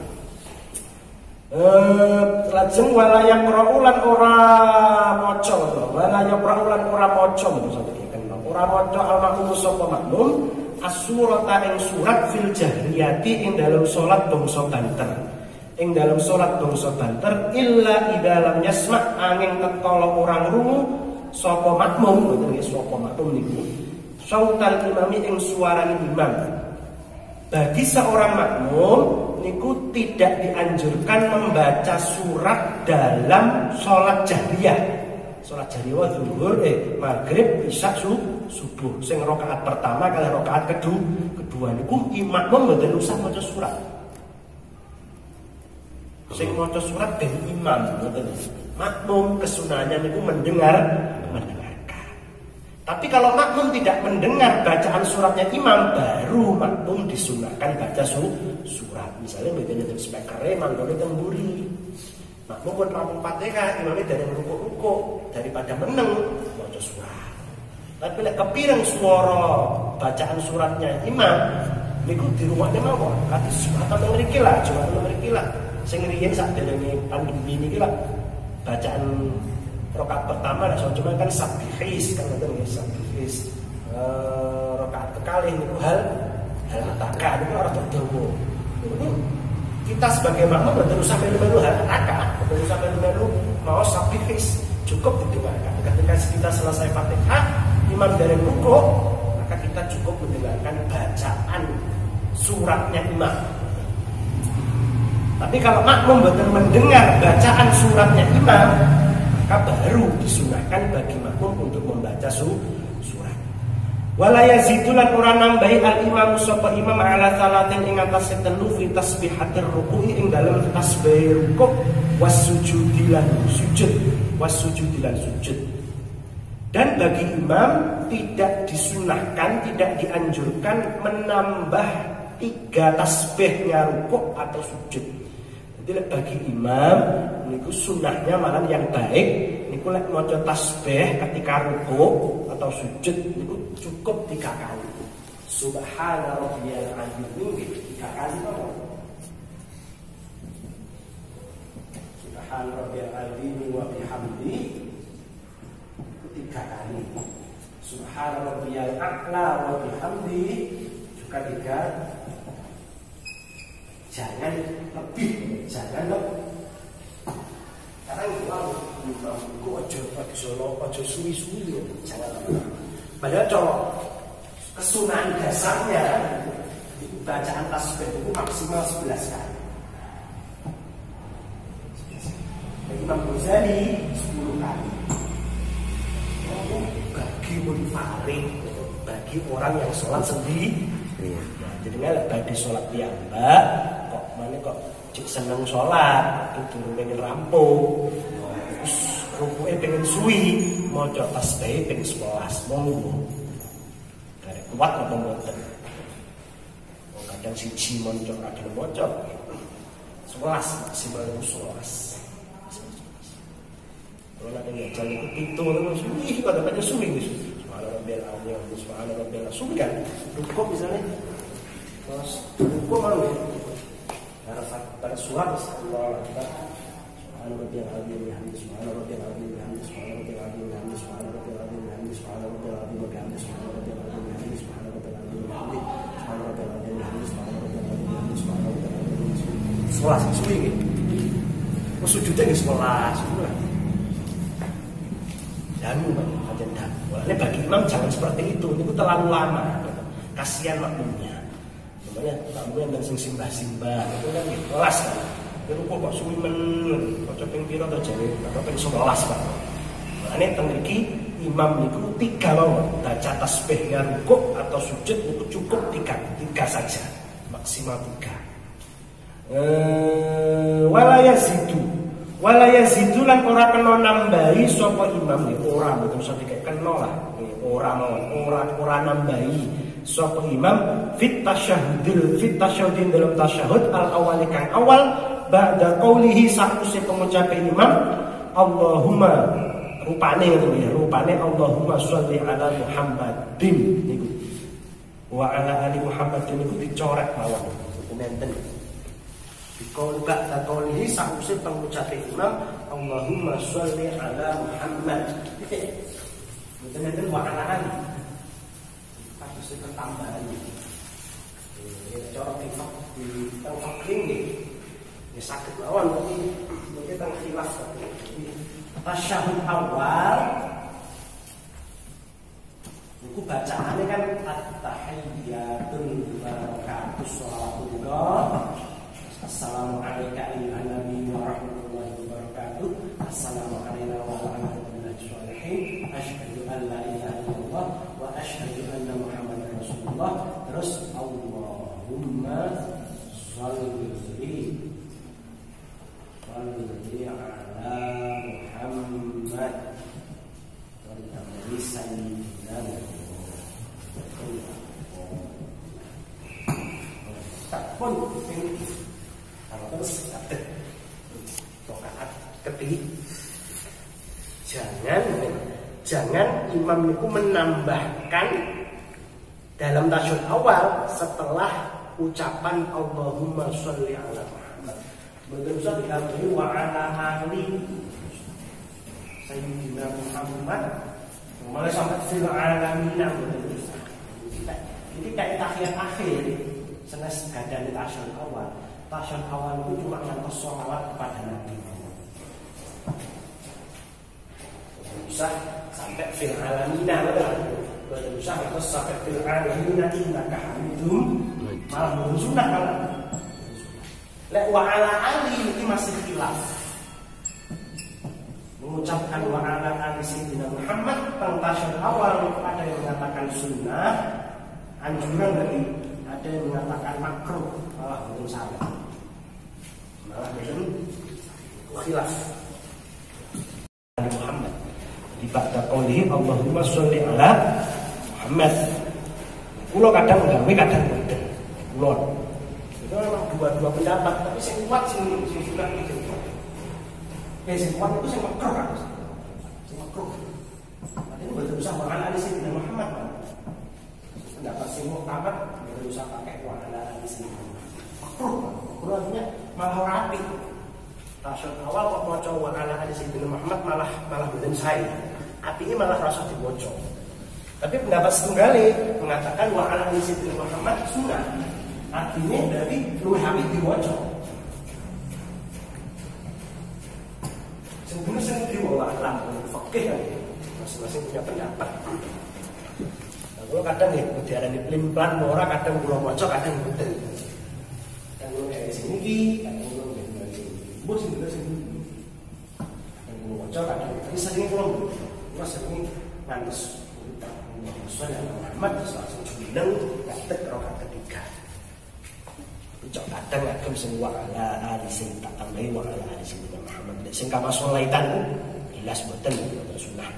Eh, lajeng walayak raulan ora maca, walayak raulan ora maca betul sampai kan. Ora maca al-makmum sapa makmum as-surata ing surat fil jahriyati ing dalam salat bangsa banter. Ing dalam salat bangsa banter illa ida lam yasma angin ketolo orang rungu sapa makmum ngoten nggih sapa makmum niku sautal imami ing suarane imam. Bagi seorang makmum niku tidak dianjurkan membaca surat dalam salat jahriyah. Salat jahriyah zuhur eh maghrib isya subuh sing rakaat pertama kali rakaat kedua kedua niku makmum mboten usah maca surat. Sing maca surat ben imam ngoten. Makmum kesunahannya niku mendengar, mendengarkan. Tapi kalau makmum tidak mendengar bacaan suratnya imam, baru makmum disunahkan baca su, surat. Misalnya bedanya dari speakernya manggone temburi. Makmum pun rampung Fatihah, imamnya dari rukuk-rukuk daripada meneng maca surat. Tapi lek kepireng suara bacaan suratnya imam, niku di rumahnya mawon. Kati atau mriki lah, cuma mriki lah. Sing riyen sakderenge pandemi niki lah bacaan rakaat pertama lah cuma kan sabihis kan ngoten nggih sabihis. Eh rakaat kekalih niku hal hal ataka niku ora dawa. Kita sebagai makmum betul usah melu-melu hal ataka, betul usah melu-melu mau sabihis. Cukup didengarkan. Ketika kita selesai Fatihah, imam dari rukuk, maka kita cukup mendengarkan bacaan suratnya imam. Tapi kalau makmum betul mendengar bacaan suratnya imam, maka baru disunahkan bagi makmum untuk membaca su surat. Wala yazidulan ora nambahi al imam sapa imam ala salatin ing atase telu fi tasbihatir ruku'i ing dalem tasbih rukuk was sujudi lan sujud was sujudi lan sujud. Dan bagi imam tidak disunahkan, tidak dianjurkan menambah tiga tasbihnya rukuk atau sujud. Jadi bagi imam niku sunahnya malah yang baik niku lek maca tasbih ketika rukuk atau sujud niku cukup tiga kali. Subhana rabbiyal azim tiga kali apa? Subhana rabbiyal azim wa bihamdi tiga kali. Subhana rabbiyal a'la wa bihamdi juga tiga. Jangan lebih, jangan lebih. Karena itu aku ojo ojo solo ojo suwi-suwi, jangan lebih. Padahal kalau kesunahan dasarnya bacaan tasbih itu maksimal sebelas kali. Imam Ghazali sepuluh kali. Bagi munfarid, bagi orang yang sholat sendiri. Nah, jadi nggak bagi sholat piyambak. Mana kok cik seneng sholat, itu pengen rampung, terus rukuknya pengen suwi, mau coba tasbih pengen sebelas, monggo. Dari kuat apa mboten? Oh kadang siji moncok kadang moncok, sebelas maksimal itu sebelas. Kalau ada yang jalan itu pintu terus, suwi, kalau banyak suwi gitu. Subhanallah rabbil azim, subhanallah rabbil azim, suwi kan? Rukuk misalnya, terus rukuk malu ya. Pada surat Allah kita Subhana rabbiyal azim bihamdi subhana rabbiyal azim bihamdi subhana rabbiyal azim bihamdi subhana rabbiyal azim bihamdi subhana rabbiyal azim bihamdi subhana rabbiyal azim bihamdi subhana rabbiyal azim bihamdi subhana rabbiyal azim bihamdi subhana rabbiyal azim bihamdi subhana rabbiyal azim bihamdi sebelas suwi nggih. Wes sujudnya nggih sebelas. Danu aja dak. Walane bagi imam jangan seperti itu. Itu terlalu lama. Kasihan makmumnya. Namanya tamu yang sing simbah-simbah itu kan kelas kan. Itu kok suwi men kok ping pira to jane atau ping sebelas Pak. Makane teng mriki imam niku tiga mawon, baca tasbihnya rukuk atau sujud itu cukup tiga, tiga saja. Maksimal tiga. Eh wala yazidu. Wala yazidu lan ora kena nambahi sapa imam niku ora mboten usah dikekno lah. Ora mawon, ora ora nambahi sapa imam fit tasyahudil fit tasyahudin dalam tasyahud al awal kang awal ba'da qaulihi sa'use pengucape imam Allahumma rupane ngono ya rupane Allahumma sholli ala Muhammadin niku wa ala ali Muhammadin niku dicoret mawon nenten dikol ba'da qaulihi sa'use pengucape imam Allahumma sholli ala Muhammad nenten wa ala ali itu tambahan ini caratifak di tempat ini ya sakit lawan mungkin tentang khilaf tasyahud awal itu bacaannya kan at-tahiyyatul barakatuh sholawatullah assalamualaikum ayyuhan nabi wa rahmatullahi wa barakatuh assalamu alayna wa ala alihi sholihin asyhadu an la ilaha illallah wa asyhadu anna muhammadar rasulullah terus Allahumma sholli sholli ala Muhammad wa ala sayyidina tak pun kalau terus ada rokaat ketiga jangan jangan imam itu menambahkan dalam tasyahud awal setelah ucapan Allahumma sholli ala Muhammad Mboten usah ditambahi wa ala ali Sayyidina Muhammad. Mulai sampai fil alamin mboten usah. Jadi kayak tahiyat akhir senes gadane tasyahud awal. Tasyahud awal itu cuma ngantos sholawat kepada Nabi. Bisa sampai fil alamin mboten usah ngantos sampai fil alamin innaka hamidum. Malah belum sunnah malah. Lek wa ala ali ini masih khilaf. Mengucapkan wa ala ali Sayyidina Muhammad tentang tasyahud awal ada yang mengatakan sunnah, anjuran dari ada yang mengatakan makruh, malah belum salah. Malah belum khilaf. Muhammad di ba'da qoulihi Allahumma sholli ala Muhammad. Kulo kadang gawe kadang mboten. Kulo itu memang dua-dua pendapat, tapi sing kuat sing sing sudah itu. Eh sing kuat itu sing makruh kan. Sing makruh. Artinya betul usah wa ala ali Sayyidina Muhammad. Pendapat sing muktamad betul usah pakai wa ala ali Sayyidina Muhammad. Makruh. Makruh artinya malah rapi. Tasyahud awal kok maca wa ala ali Sayyidina Muhammad malah malah mboten sae. Artinya malah rasa diwoco. Tapi pendapat setunggal mengatakan wa ala ali Sayyidina Muhammad sunnah. Artinya dari luwih apik diwaca. Sebenarnya sing diwala alam fikih kan. Masing-masing punya pendapat. Nah, kalau kadang ya diarani pelin-pelan ora kadang kula maca kadang mboten. Kadang kula dari sini iki, kadang kula dari sini. Mbok sing bener sing kadang kula maca kadang tapi sering kula kula sering ngantos Muhammad sallallahu alaihi wasallam katek rakaat ketiga. Cok kadang agem sing wa ala ali sing tak tambahi wa ala ali Sayyidina Muhammad. Sing kama sholaitan jelas boten sunnah.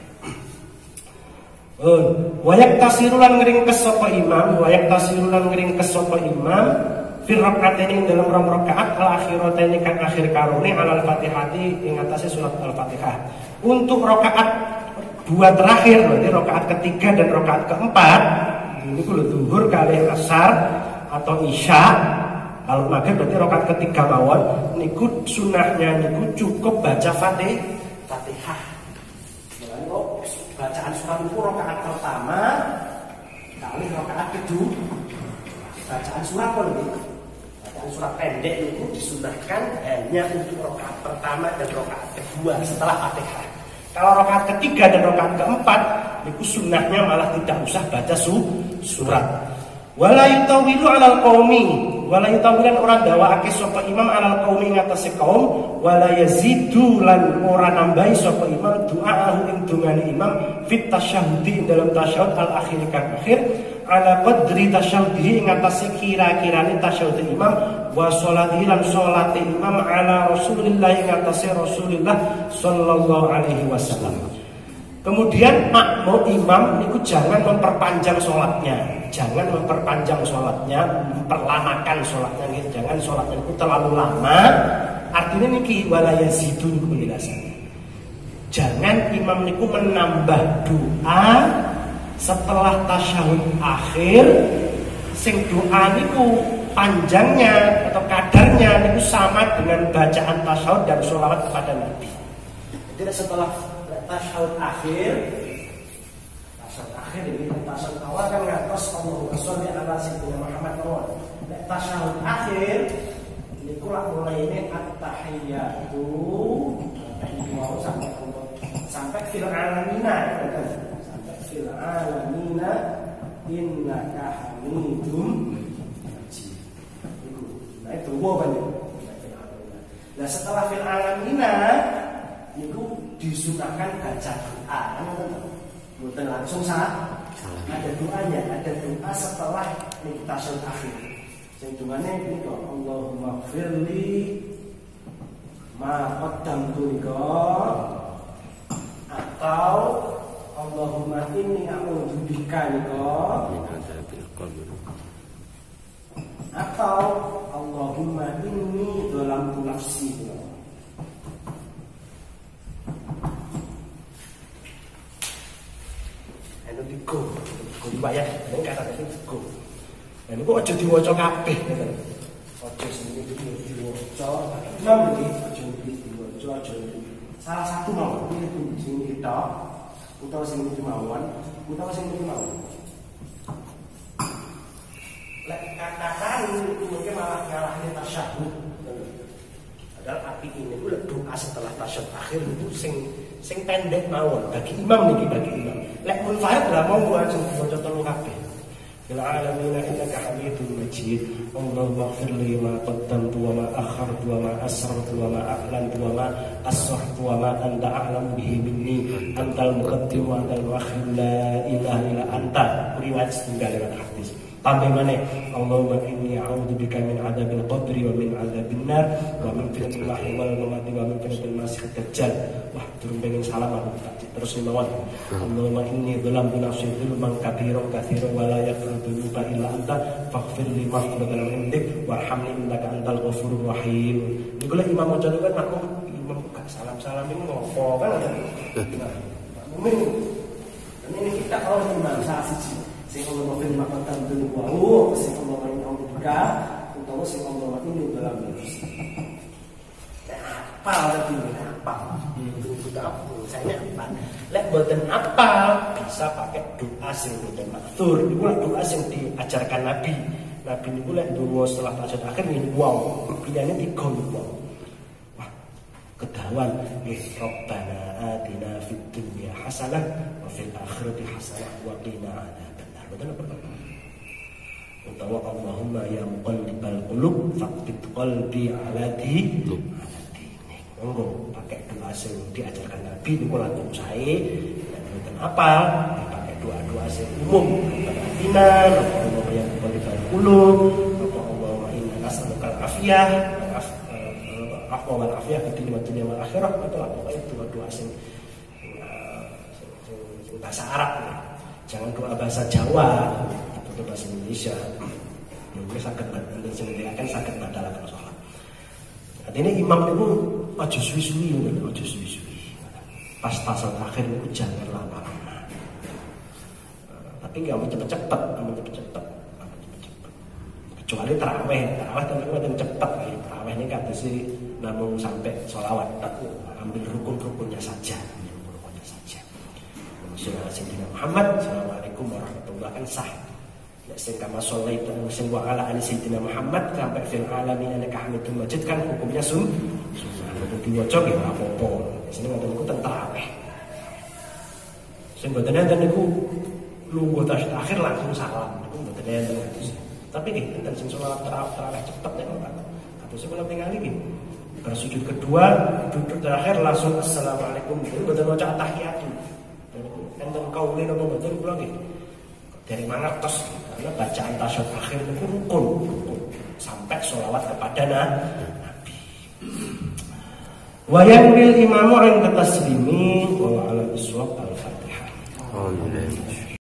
Oh, wayak tasirulan ngringkes sapa imam, wayak tasirulan ngringkes sapa imam fil rakaataini dalam rong rakaat al akhirataini kang akhir karone alal Fatihati ing atase surat Al-Fatihah. Untuk rakaat dua terakhir berarti rakaat ketiga dan rakaat keempat ini kudu zuhur kali asar atau isya. Kalau maghrib berarti rakaat ketiga mawon niku sunahnya niku cukup baca Fatih, Fatihah. Mulane kok bacaan surat itu rakaat pertama kali rakaat kedua. Bacaan surat pun niku. Bacaan surat pendek itu disunahkan hanya untuk rakaat pertama dan rakaat kedua setelah Fatihah. Kalau rakaat ketiga dan rakaat keempat niku sunahnya malah tidak usah baca su, surat. Wala yutawilu 'alal qaumi, wala yutawilan ora ndawakake sapa imam 'alal qaumi ngatasi kaum, wala yazidu lan ora nambahi sapa imam doa ing dungane imam fit tasyahudi dalam tasyahud al akhir kan akhir ala qadri tasyahudi ing ngatasi kira-kirane tasyahud imam wa sholati lan sholati imam ala Rasulillah ing ngatasi Rasulullah sallallahu alaihi wasallam. Kemudian makmum imam niku jangan memperpanjang sholatnya, jangan memperpanjang sholatnya, memperlamakan sholatnya, gitu. Jangan sholatnya itu terlalu lama. Artinya niki wala yazidu niku penjelasannya. Jangan imam niku menambah doa setelah tasyahud akhir, sing doa niku panjangnya atau kadarnya niku sama dengan bacaan tasyahud dan sholawat kepada Nabi. Jadi setelah tasyahud akhir, tasyahud akhir ini tasyahud awal kan ngatos Allahumma sholli ala Sayyidina Muhammad mawon. Tasyahud akhir ini kurang mulai ini at-tahiyyatu sampai sampai fil alamina, sampai fil alamina innaka hamidum majid. Nah itu apa nih? Nah setelah fil alamina itu disunahkan baca doa, bukan langsung sah. Ada doanya, ada doa setelah tasyahud akhir. Yang doanya itu Allahumma firli ma qaddamtu atau Allahumma inni a'udzu bika atau Allahumma inni dzalamtu nafsi. Anu digo, digo dibayar, nek kata itu digo. Nek kok aja diwaca kabeh ngoten. Aja sing iki diwaca Maca imam iki aja diwaca aja. Salah satu mau pilih sing kita utawa sing kemauan utawa sing kemauan. Lek katakan mungkin malah nyalahin tasyahud. Padahal api ini itu doa setelah tasyahud akhir itu sing sing pendek mawon bagi imam niki bagi imam. Lek munfarid lah mau buat sing diwaca telu kabeh. Fil alamin innaka hamidum majid. Allahumma ighfir li ma qaddamtu wa ma akhartu wa ma asrartu wa ma a'lantu wa ma asrartu wa ma anta a'lamu bihi minni antal muqaddim wa antal muakhir la ilaha illa anta. Riwayat setunggal lewat hadis. Tambah mana? Allahumma inni a'udzubika min adzabil qabri wa min adzabin nar wa min fitnatil mahya wal mamati wa min fitnatil masiihid dajjal. Wah, turun pengen salam aku terus mawon. Allahumma inni dzalamtu nafsi dzulman katsiran katsiran wa la yaghfiru dzunuba illa anta faghfir li maghfiratan min indik warhamni innaka antal ghafurur rahim. Niku lek imam maca kan makmum imam gak salam-salam ini ngopo kan ada. Nah, mukmin. Ini kita kalau imam salah siji sing Allah mafil makatan dulu wau sing Allah main Allah buka utawa sing Allah ini dalam itu apa lagi apa itu sudah saya apa lek boten apa bisa pakai doa sing boten maksur itu doa sing diajarkan Nabi Nabi niku lek donga setelah tasyahud akhir ini wow pilihannya tiga wow wah kedawan ya Rabbana atina fid dunya hasanah wa fil akhirati hasanah wa qina adzabannar. Betul apa? Utawa Allahumma ya muqallibal qulub faqbid qalbi ala dinik. Monggo pakai doa sing diajarkan Nabi niku langsung sae lan mboten apa pakai doa-doa sing umum Rabbana Allahumma ya muqallibal qulub Allahumma inna nas'aluka al-afiyah afwa wal afiyah fid dunya wal akhirah atau pokoknya doa-doa sing sing bahasa Arab. Jangan doa bahasa Jawa atau bahasa Indonesia. Mungkin sakit banget, sendiri akan sakit badalakan sholat. Artinya imam itu aja suwi-suwi, aja suwi-suwi. Pas tasawuf akhir itu jangan lama-lama. Tapi nggak mau cepet-cepet, nggak mau cepet-cepet, nggak mau cepet-cepet. Kecuali taraweh, taraweh tapi mau cepet. Taraweh ini kata sih, namun sampai sholawat, ambil rukun-rukunnya saja. Sayyidina Muhammad assalamualaikum warahmatullahi wabarakatuh sah ya sing kama shallaitu sing wa ala ali sayyidina Muhammad sampai fil alamin innaka hamidum majid kan hukumnya sun sunnah diwaca nggih ora apa-apa sing ngoten niku teng tarawih sing mboten enten niku lungguh tasyahud akhir langsung salam niku mboten enten tapi nggih enten sing salat tarawih cepet nek ora kados kula tingali nggih bersujud kedua duduk terakhir langsung assalamualaikum niku mboten maca tahiyat enten kaulin apa betul kula nggih dari mana tos karena bacaan tasyahud akhir itu rukun rukun sampai sholawat kepada Nabi. Wa yanwil imamu 'inda taslimi wa 'ala iswab al-Fatihah. Oh,